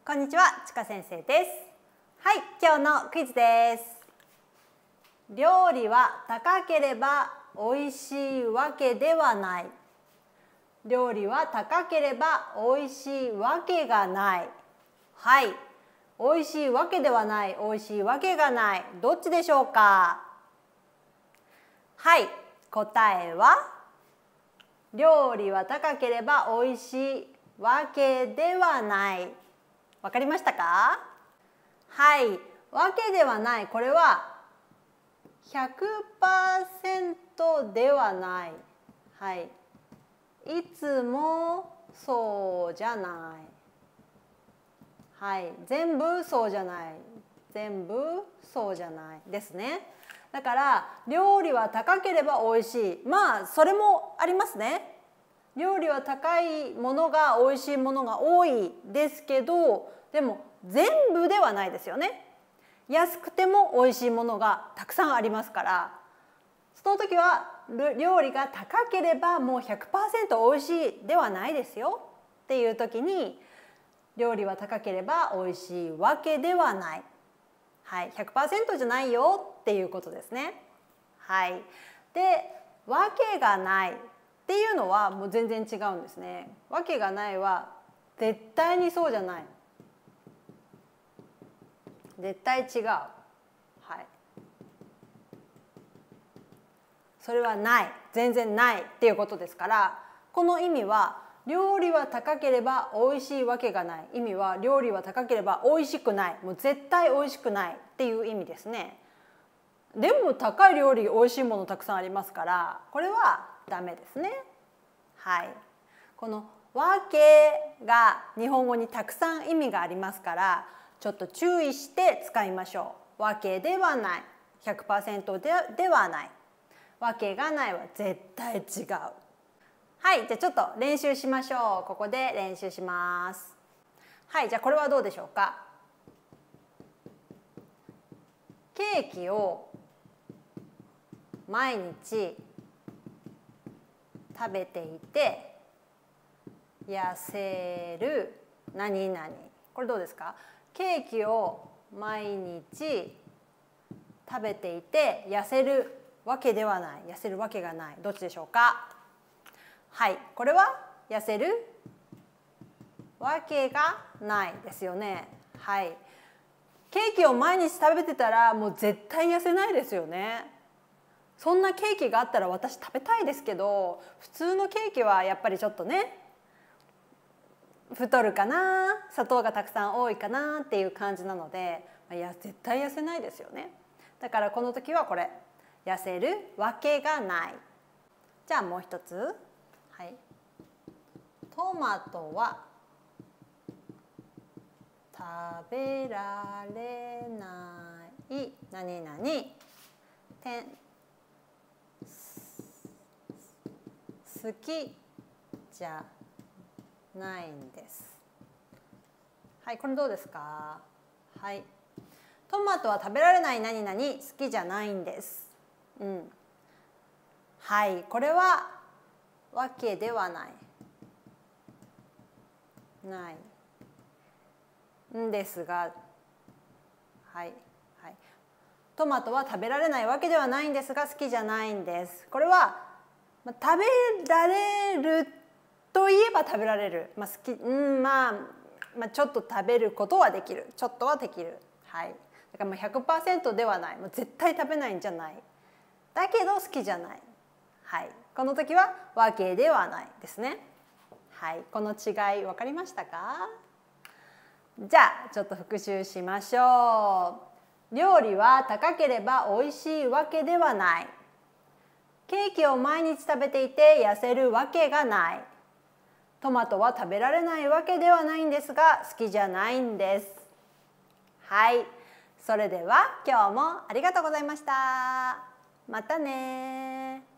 こんにちは、ちか先生です。はい、今日のクイズです。料理は高ければ美味しいわけではない。料理は高ければ美味しいわけがない。はい、美味しいわけではない、美味しいわけがない。どっちでしょうか？はい、答えは料理は高ければ美味しいわけではない。わかりましたか？はい、わけではない。これは 100% ではない。はい、いつもそうじゃない。はい、全部そうじゃない。全部そうじゃないですね。だから料理は高ければ美味しい。まあそれもありますね。料理は高いものが美味しいものが多いですけど、でも全部ではないですよね。安くても美味しいものがたくさんありますから、その時は料理が高ければもう 100% 美味しいではないですよっていう時に、料理は高ければ美味しいわけではない。はい、100% じゃないよっていうことですね。はい。で、わけがないっていうのはもう全然違うんですね。わけがないは絶対にそうじゃない。絶対違う。はい。それはない。全然ないっていうことですから、この意味は料理は高ければ美味しいわけがない。意味は料理は高ければ美味しくない。もう絶対美味しくないっていう意味ですね。でも高い料理美味しいものたくさんありますから、これはダメですね。はい。このわけが日本語にたくさん意味がありますから、ちょっと注意して使いましょう。わけではない。100% ではない。わけがないは絶対違う。はい、じゃあちょっと練習しましょう。ここで練習します。はい、じゃあこれはどうでしょうか？ケーキを毎日食べていて痩せる何々。これどうですか？ケーキを毎日食べていて痩せるわけではない。痩せるわけがない。どっちでしょうか？はい、これは痩せるわけがないですよね。はい。ケーキを毎日食べてたらもう絶対痩せないですよね。そんなケーキがあったら私食べたいですけど、普通のケーキはやっぱりちょっとね、太るかな、砂糖がたくさん多いかなっていう感じなので、いや絶対痩せないですよね。だからこの時はこれ、痩せるわけがない。じゃあもう一つ。はい。トマトは食べられない何々好きじゃないんです。はい、これどうですか？はい。トマトは食べられない何々好きじゃないんです。うん。はい、これはわけではない。ないんですが、はい、はい。トマトは食べられないわけではないんですが好きじゃないんです。これは食べられるといえば食べられる。好き、ちょっと食べることはできる。ちょっとはできる。はい。だから100% ではない。もう絶対食べないんじゃない。だけど好きじゃない。はい。この時はわけではないですね。はい。この違い分かりましたか？じゃあちょっと復習しましょう。料理は高ければ美味しいわけではない。ケーキを毎日食べていて痩せるわけがない。トマトは食べられないわけではないんですが好きじゃないんです。はい。それでは今日もありがとうございました。またね。